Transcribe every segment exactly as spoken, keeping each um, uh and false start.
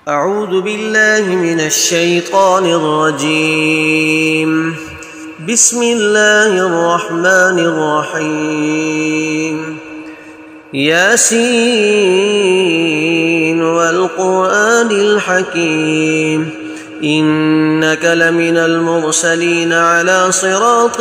أعوذ بالله من الشيطان الرجيم. بسم الله الرحمن الرحيم. ياسين والقرآن الحكيم إنك لمن المرسلين على صراط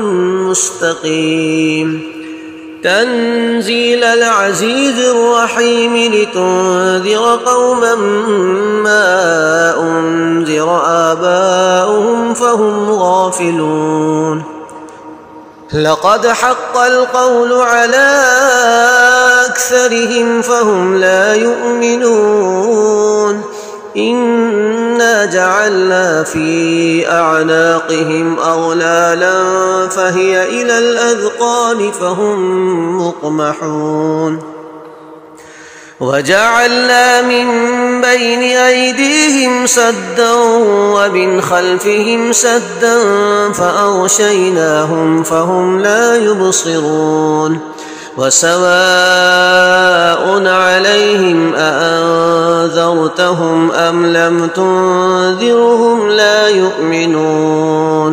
مستقيم. تنزيل العزيز الرحيم لتنذر قوما ما أنذر آباؤهم فهم غافلون. لقد حق القول على أكثرهم فهم لا يؤمنون. إنا جعلنا في أعناقهم أغلالا فهي إلى الأذقان فهم مقمحون. وجعلنا من بين أيديهم سدا ومن خلفهم سدا فأغشيناهم فهم لا يبصرون. وسواء عليهم أأنذرتهم أم لم تنذرهم لا يؤمنون.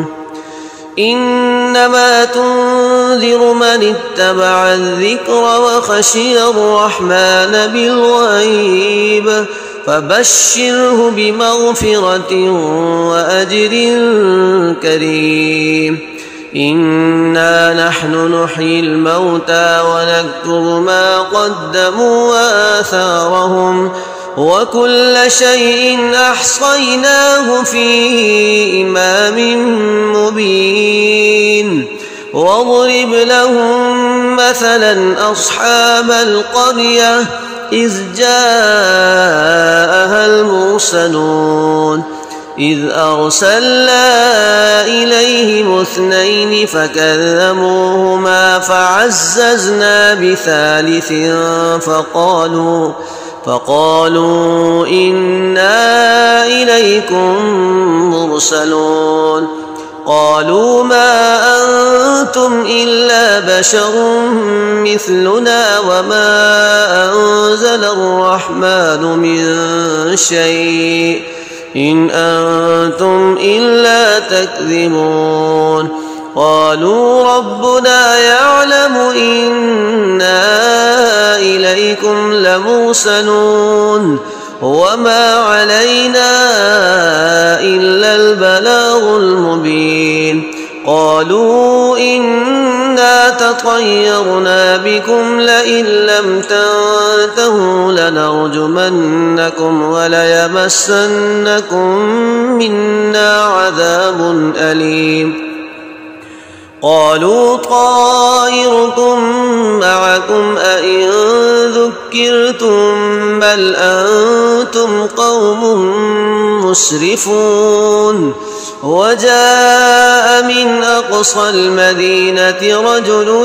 إنما تنذر من اتبع الذكر وخشي الرحمن بالغيب فبشره بمغفرة وأجر كريم. إنا نحن نحيي الموتى ونكتب ما قدموا وآثارهم وكل شيء أحصيناه في إمام مبين. واضرب لهم مثلا أصحاب القرية إذ جاءها المرسلون إذ أرسلنا إليهم اثنين فكذبوهما فعززنا بثالث فقالوا فقالوا إنا إليكم مرسلون. قالوا ما أنتم إلا بشر مثلنا وما أنزل الرحمن من شيء إن أنتم إلا تكذبون. قالوا ربنا يعلم إنا إليكم لمرسلون وما علينا إلا البلاغ المبين. قالوا إنا تطيرنا بكم لئن لم تنتهوا لنرجمنكم وليمسنكم منا عذاب أليم. قالوا طائركم معكم أئن ذكرتم بل أنتم قوم مسرفون. وجاء من أقصى المدينة رجل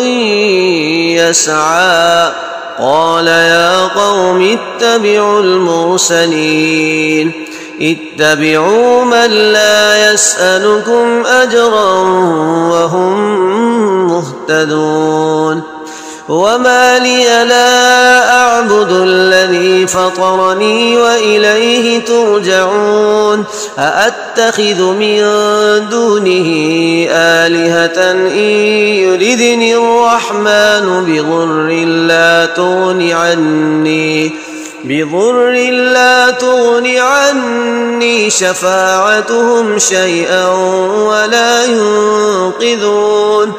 يسعى قال يا قوم اتبعوا المرسلين اتبعوا من لا يسألكم أجرا وهم مهتدون. وما لي لا أعبد الذي فطرني وإليه ترجعون. أأتخذ من دونه آلهة إن يردني الرحمن بضر لا تغن عني بضر لا تغن عني شفاعتهم شيئا ولا ينقذون.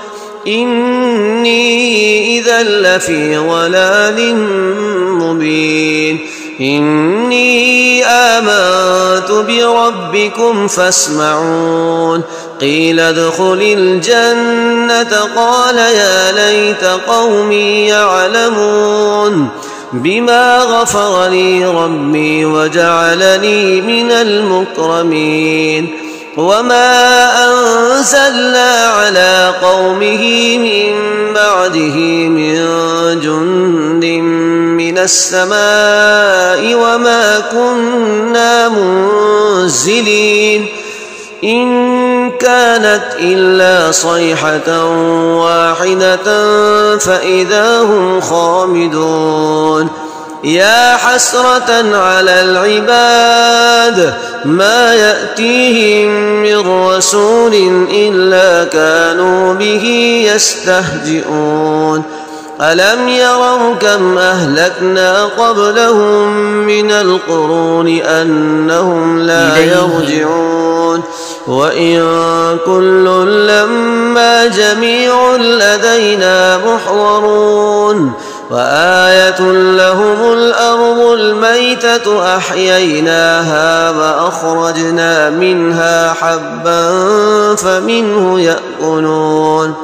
إني إذا لفي ضلال مبين. إني آمنت بربكم فاسمعون. قيل ادخل الجنة قال يا ليت قومي يعلمون بما غفر لي ربي وجعلني من المكرمين. وما أنزلنا على قومه من بعده من جند من السماء وما كنا منزلين. إن كانت إلا صيحة واحدة فإذا هم خامدون. يا حسرة على العباد ما يأتيهم من رسول إلا كانوا به يستهزئون ألم يروا كم أهلكنا قبلهم من القرون أنهم لا يرجعون وإن كل لما جميع لدينا محضرون وآية لهم الأرض الميتة أحييناها وأخرجنا منها حبا فمنه يأكلون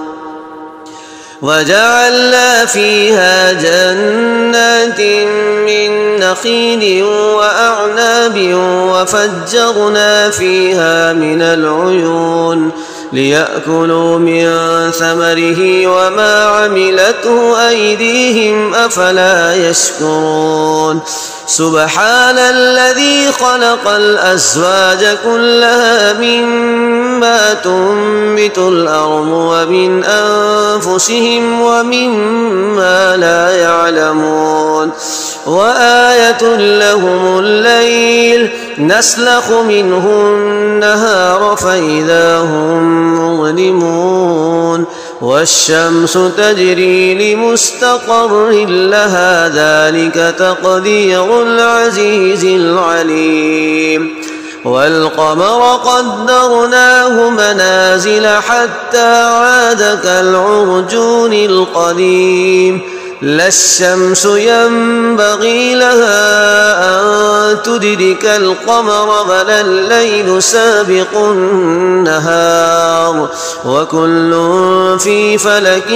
وجعلنا فيها جنات من نخيل وأعناب وفجرنا فيها من العيون ليأكلوا من ثمره وما عملته أيديهم أفلا يشكرون سبحان الذي خلق الأزواج كلها مما تنبت الأرض ومن أنفسهم ومما لا يعلمون وآية لهم الليل نسلخ منه النهار فإذا هم مظلمون والشمس تجري لمستقر لها ذلك تقدير العزيز العليم والقمر قدرناه منازل حتى عاد كالعرجون القديم لا الشمس ينبغي لها أن تدرك القمر ولا الليل سابق النهار وكل في فلك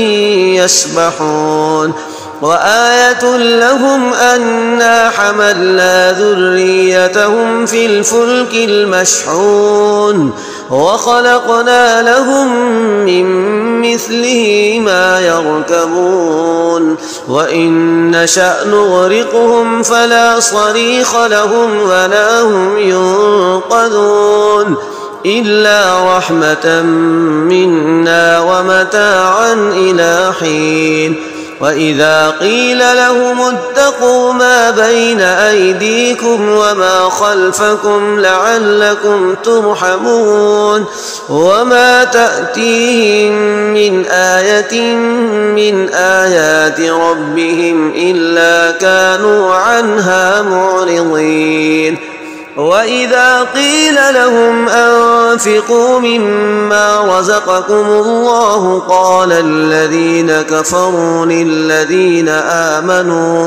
يسبحون وآية لهم أنا حملنا ذريتهم في الفلك المشحون وخلقنا لهم من مثله ما يركبون وإن نشأ نغرقهم فلا صريخ لهم ولا هم ينقذون إلا رحمة منا ومتاعا إلى حين وإذا قيل لهم اتقوا ما بين أيديكم وما خلفكم لعلكم ترحمون وما تأتيهم من آية من آيات ربهم إلا كانوا عنها معرضين وإذا قيل لهم أنفقوا مما رزقكم الله قال الذين كفروا للذين آمنوا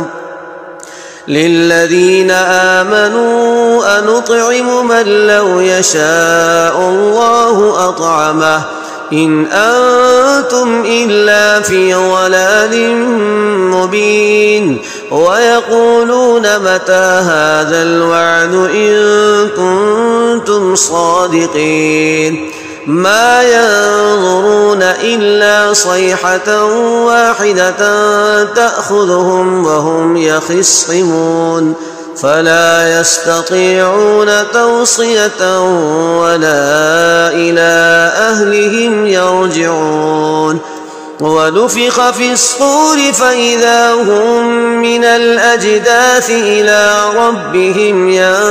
للذين آمنوا أنطعم من لو يشاء الله أطعمه إن أنتم إلا في ضلال مبين ويقولون متى هذا الوعد إن كنتم صادقين ما ينظرون إلا صيحة واحدة تأخذهم وهم يخصمون فلا يستطيعون توصية ولا إلى أهلهم يرجعون ونفخ في الصور فإذا هم من الأجداث إلى ربهم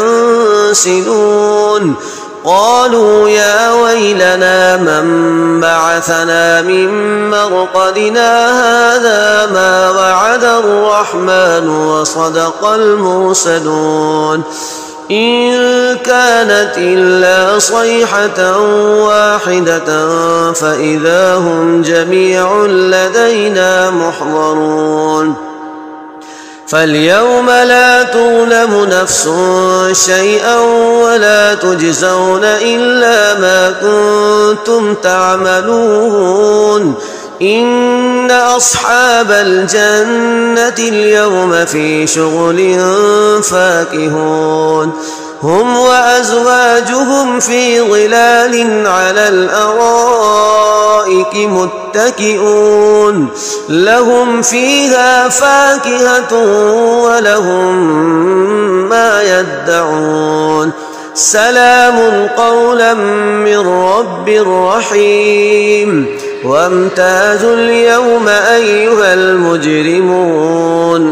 ينسلون قالوا يا ويلنا من بعثنا من مرقدنا هذا ما وعد الرحمن وصدق المرسلون إن كانت إلا صيحة واحدة فإذا هم جميع لدينا محضرون فاليوم لا تظلم نفس شيئا ولا تجزون إلا ما كنتم تعملون إن أصحاب الجنة اليوم في شغل فاكهون هم وأزواجهم في ظلال على الأرائك متكئون لهم فيها فاكهة ولهم ما يدعون سلام قولا من رب رحيم وامتازوا اليوم أيها المجرمون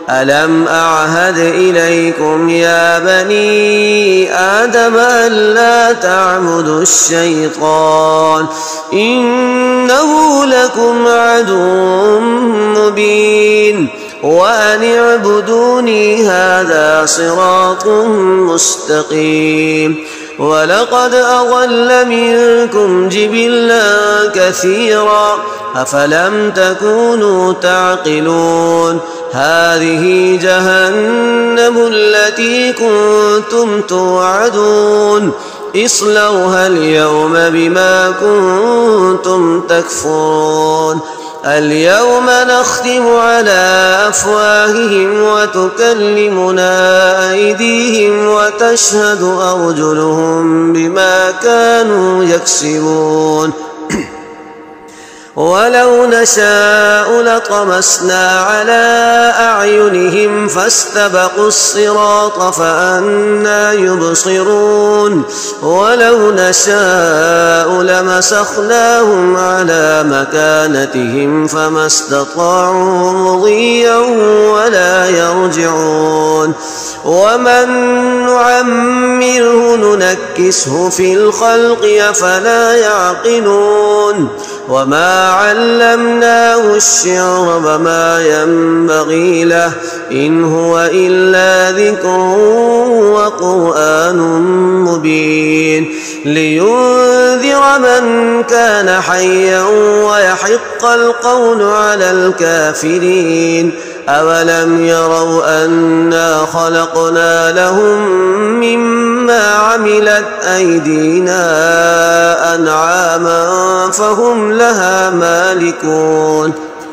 ألم أعهد إليكم يا بني آدم ألا تعبدوا الشيطان إنه لكم عدو مبين وأن اعبدوني هذا صراط مستقيم ولقد أضل منكم جبلا كثيرا أفلم تكونوا تعقلون هذه جهنم التي كنتم توعدون اصلوها اليوم بما كنتم تكفرون اليوم نختم على أفواههم وتكلمنا أيديهم وتشهد أرجلهم بما كانوا يكسبون ولو نشاء لطمسنا على أعينهم فاستبقوا الصراط فأنى يبصرون ولو نشاء لمسخناهم على مكانتهم فما استطاعوا مضيا ولا يرجعون ومن نعمره ننكسه في الخلق أفلا يعقلون وما علمناه الشعر وما ينبغي له إن هو إلا ذكر وقرآن مبين لينذر من كان حيا ويحق القول على الكافرين أولم يروا أنا خلقنا لهم مما عملت أيدينا أنعاما فهم لها مالكون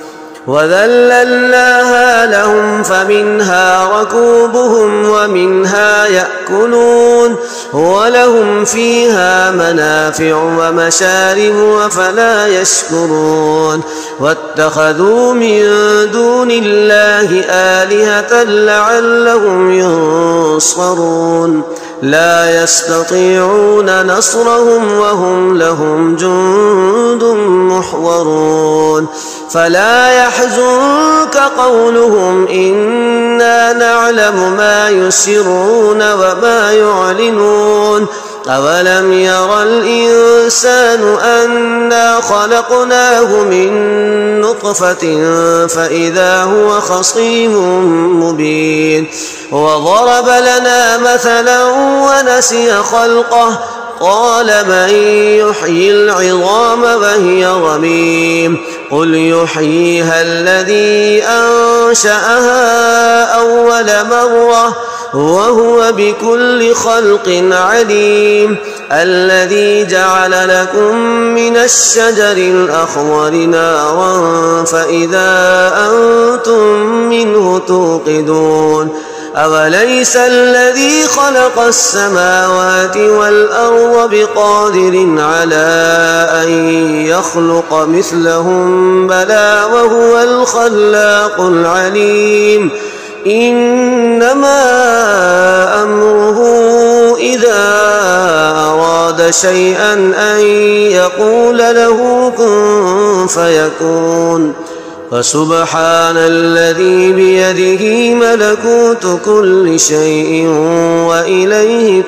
وذللناها لهم فمنها ركوبهم ومنها يأكلون ولهم فيها منافع ومشارب أفلا يشكرون واتخذوا من دون الله آلهة لعلهم ينصرون لا يستطيعون نصرهم وهم لهم جند محضرون فلا يحزنك قولهم إنا نعلم ما يسرون وما يعلنون أولم ير الإنسان أنا خلقناه من نطفة فإذا هو خصيم مبين وضرب لنا مثلا ونسي خلقه قال من يحيي العظام وهي رميم قل يحييها الذي أنشأها أول مرة وهو بكل خلق عليم الذي جعل لكم من الشجر الأخضر نارا فإذا أنتم منه توقدون أوليس الذي خلق السماوات والأرض بقادر على أن يخلق مثلهم بلى وهو الخلاق العليم إنما أمره إذا أراد شيئا أن يقول له كن فيكون فسبحان الذي بيده ملكوت كل شيء وإليه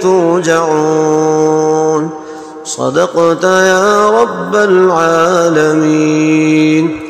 ترجعون صدقت يا رب العالمين.